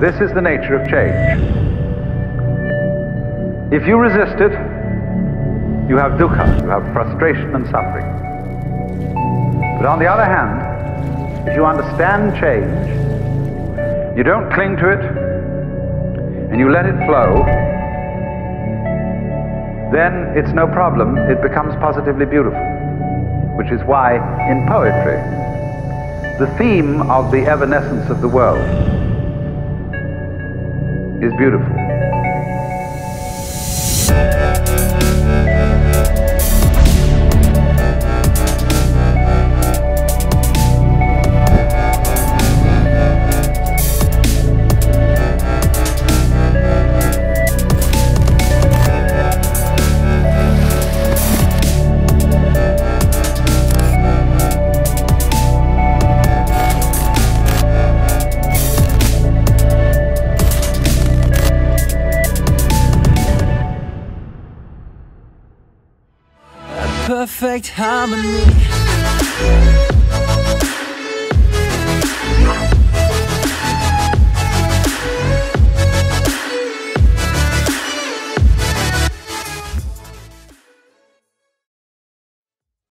This is the nature of change. If you resist it, you have dukkha, you have frustration and suffering. But on the other hand, if you understand change, you don't cling to it, and you let it flow, then it's no problem, it becomes positively beautiful. Which is why, in poetry, the theme of the evanescence of the world is beautiful. Perfect harmony.